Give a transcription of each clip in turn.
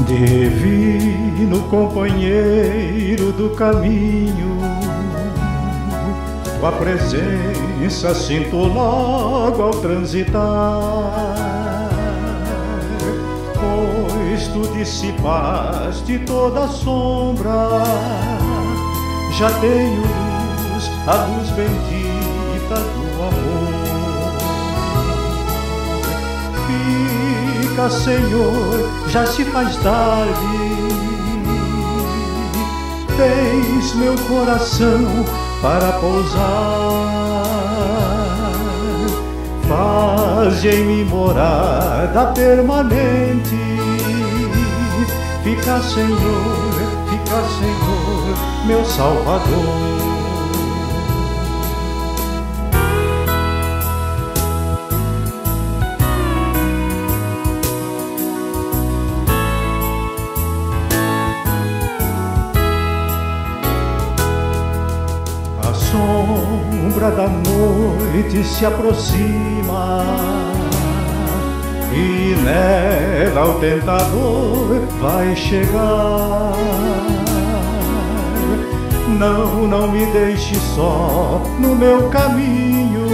Divino companheiro do caminho, tua presença sinto logo ao transitar, pois tu dissipaste toda a sombra. Já tenho luz, a luz bendita do amor. Fica, Senhor, já se faz tarde. Tens meu coração para pousar. Faz em mim morada permanente. Fica, Senhor, meu Salvador. A sombra da noite se aproxima e nela o tentador vai chegar. Não me deixe só no meu caminho.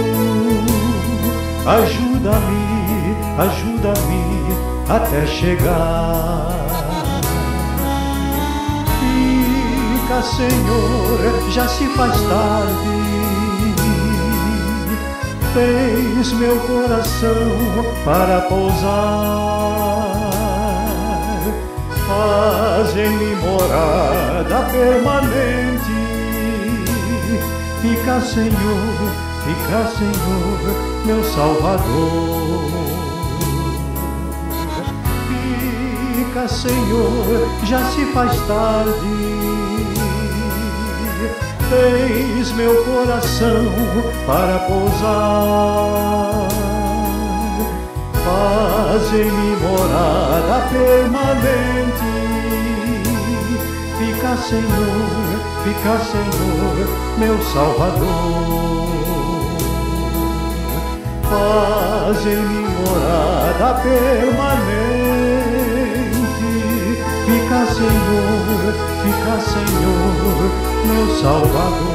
Ajuda-me até chegar. Fica, Senhor, já se faz tarde. Tens meu coração para pousar. Faz em mim morada permanente. Fica, Senhor, meu Salvador. Fica, Senhor, já se faz tarde. Tens meu coração para pousar. Faz em mim morada permanente. Fica, Senhor, meu Salvador. Faz em mim morada permanente. Fica, Senhor, meu Salvador.